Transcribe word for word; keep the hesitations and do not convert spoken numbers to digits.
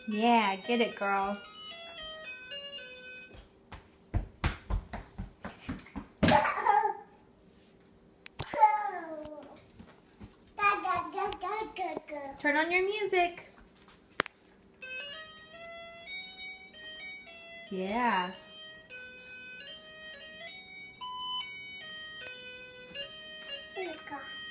Yeah, get it, girl. Turn on your music. Yeah. Oh my God.